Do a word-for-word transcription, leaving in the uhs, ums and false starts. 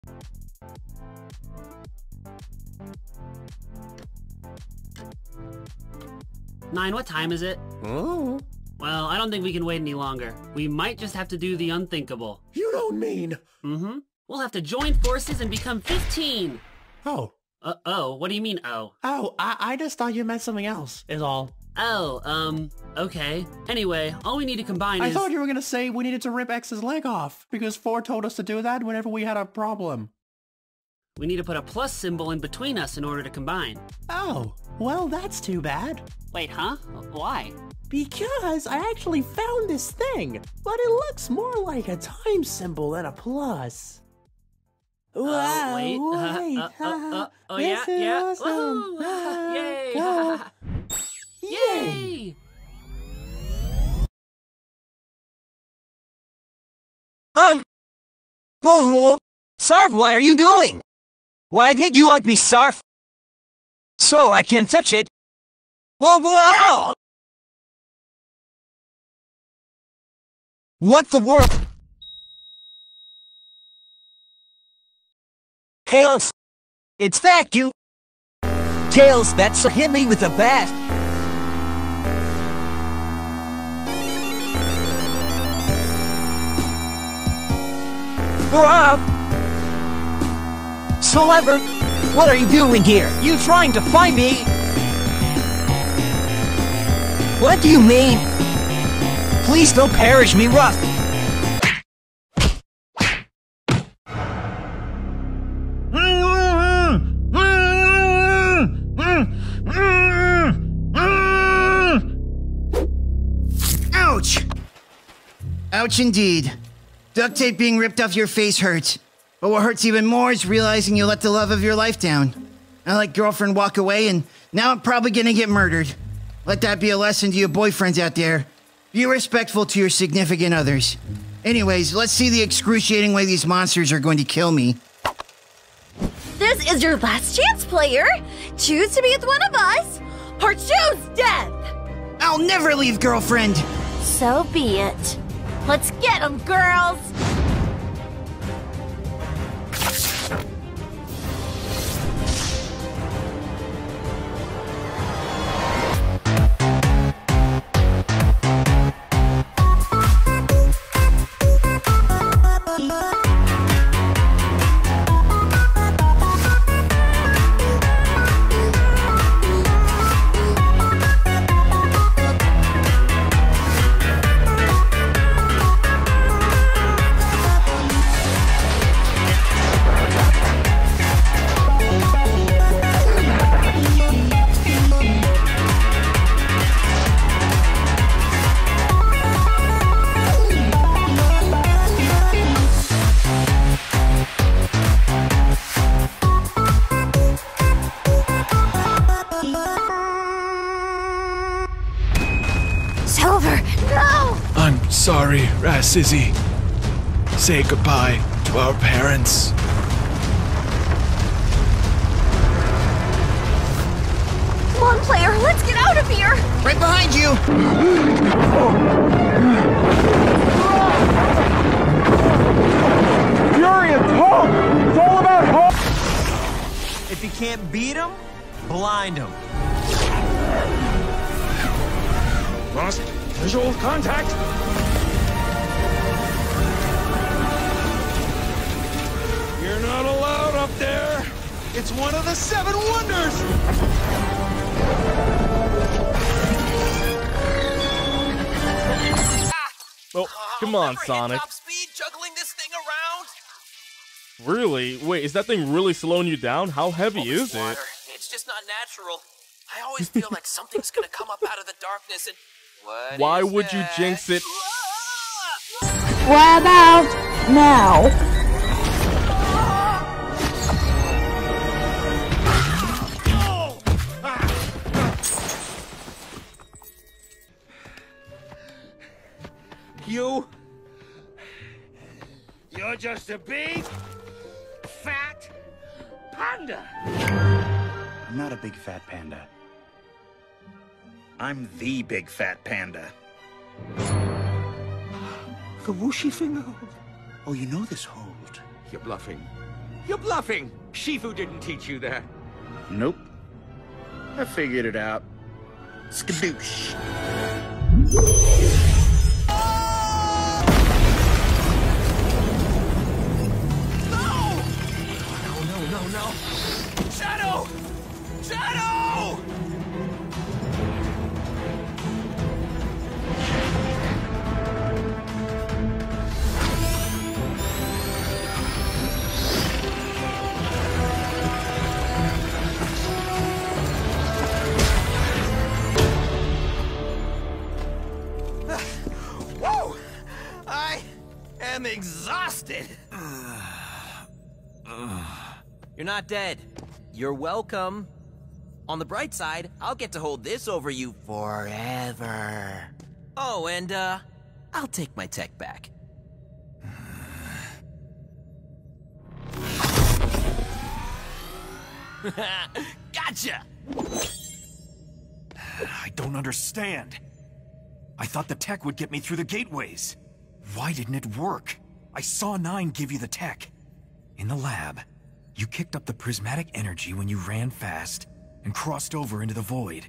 Nine, what time is it? Oh. Well, I don't think we can wait any longer. We might just have to do the unthinkable. You don't mean... Mm-hmm. We'll have to join forces and become fifteen. Oh. Uh-oh, what do you mean, oh? Oh, I, I just thought you meant something else, is all. Oh, um, okay. Anyway, all we need to combine I is... thought you were gonna say we needed to rip X's leg off, because four told us to do that whenever we had a problem. We need to put a plus symbol in between us in order to combine. Oh, well that's too bad. Wait, huh? Why? Because I actually found this thing, but it looks more like a time symbol than a plus. Oh, Wow, wait. Uh, wait. uh, uh, uh, oh, This yeah, is yeah. awesome. Woohoo! Yay! Go. Yay! Um, whoa, Sarf, what are you doing? Why did you like me, Sarf? So I can touch it. Whoa, whoa! What the world? Tails! It's that you! Tails, that's a hit me with a bat! Ah! Celeber, what are you doing here? You trying to find me? What do you mean? Please don't perish me rough! Ouch! Ouch indeed. Duct tape being ripped off your face hurts. But what hurts even more is realizing you let the love of your life down. I let girlfriend walk away and now I'm probably gonna get murdered. Let that be a lesson to you boyfriends out there. Be respectful to your significant others. Anyways, let's see the excruciating way these monsters are going to kill me. This is your last chance, player. Choose to be with one of us, or choose death. I'll never leave, girlfriend. So be it. Let's get them, girls. Sorry, Razizzy. Say goodbye to our parents. Come on, player, let's get out of here! Right behind you! Furious Hulk! It's all about Hulk! If you can't beat him, blind him. Lost visual contact! You're not allowed up there! It's one of the seven wonders! Oh, come on, Sonic. Top speed juggling this thing around? Really? Wait, is that thing really slowing you down? How heavy Oh, is water. it? It's just not natural. I always feel like something's gonna come up out of the darkness and... What Why is would that? you jinx it? What about now? You... You're just a big, fat panda! I'm not a big fat panda. I'm the big fat panda. The whooshy finger hold. Oh, you know this hold. You're bluffing. You're bluffing! Shifu didn't teach you that. Nope. I figured it out. Skadoosh. No, no, no, no! Shadow! Shadow! Whoa! I am exhausted. You're not dead. You're welcome. On the bright side, I'll get to hold this over you forever. Oh, and, uh, I'll take my tech back. Gotcha! I don't understand. I thought the tech would get me through the gateways. Why didn't it work? I saw Nine give you the tech. In the lab, you kicked up the prismatic energy when you ran fast and crossed over into the void.